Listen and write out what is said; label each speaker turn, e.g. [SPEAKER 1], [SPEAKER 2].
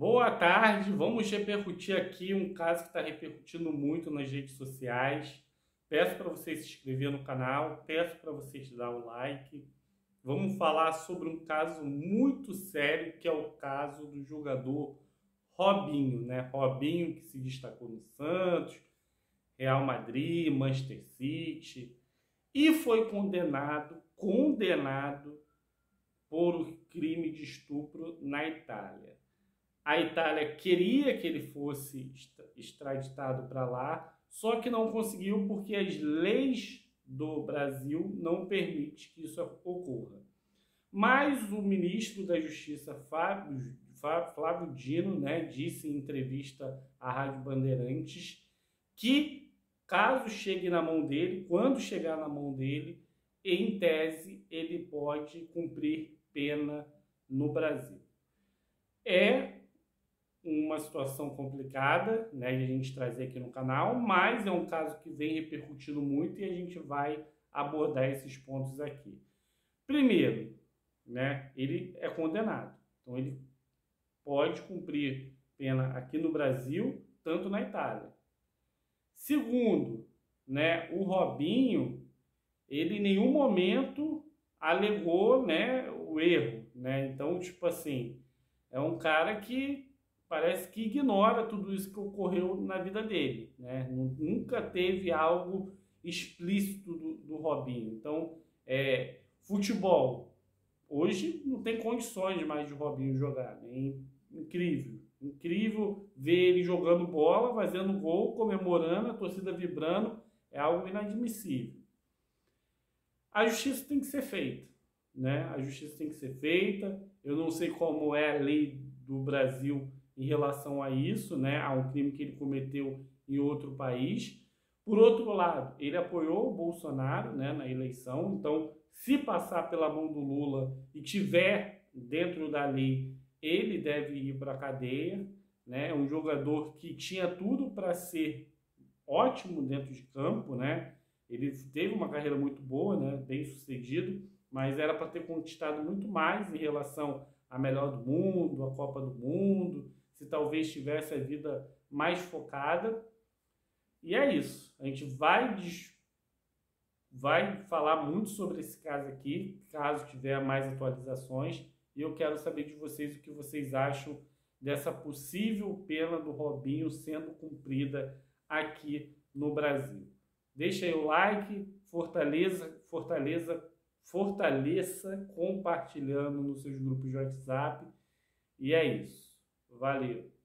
[SPEAKER 1] Boa tarde, vamos repercutir aqui um caso que está repercutindo muito nas redes sociais. Peço para você se inscrever no canal, peço para vocês dar o like. Vamos falar sobre um caso muito sério, que é o caso do jogador Robinho, né? Robinho, que se destacou no Santos, Real Madrid, Manchester City, e foi condenado por crime de estupro na Itália. A Itália queria que ele fosse extraditado para lá, só que não conseguiu porque as leis do Brasil não permitem que isso ocorra. Mas o ministro da Justiça, Flávio Dino, né, disse em entrevista à Rádio Bandeirantes que, caso chegue na mão dele, quando chegar na mão dele, em tese, ele pode cumprir pena no Brasil. É uma situação complicada, né, de a gente trazer aqui no canal, mas é um caso que vem repercutindo muito e a gente vai abordar esses pontos aqui. Primeiro, né, ele é condenado, então ele pode cumprir pena aqui no Brasil, tanto na Itália. Segundo, né, o Robinho, ele em nenhum momento alegou, né, o erro, né? Então, tipo assim, é um cara que parece que ignora tudo isso que ocorreu na vida dele, né? Nunca teve algo explícito do Robinho. Então, futebol, hoje não tem condições mais de Robinho jogar, né? Incrível, incrível ver ele jogando bola, fazendo gol, comemorando, a torcida vibrando, é algo inadmissível. A justiça tem que ser feita, né? A justiça tem que ser feita. Eu não sei como é a lei do Brasil em relação a isso, né? A um crime que ele cometeu em outro país. Por outro lado, ele apoiou o Bolsonaro, né, na eleição. Então, se passar pela mão do Lula e tiver dentro da lei, ele deve ir para a cadeia, né? É um jogador que tinha tudo para ser ótimo dentro de campo, né? Ele teve uma carreira muito boa, né, bem sucedido, mas era para ter conquistado muito mais em relação à melhor do mundo, à Copa do Mundo, se talvez tivesse a vida mais focada. E é isso. A gente vai falar muito sobre esse caso aqui, caso tiver mais atualizações. E eu quero saber de vocês o que vocês acham dessa possível pena do Robinho sendo cumprida aqui no Brasil. Deixa aí o like, fortaleça compartilhando nos seus grupos de WhatsApp. E é isso. Valeu!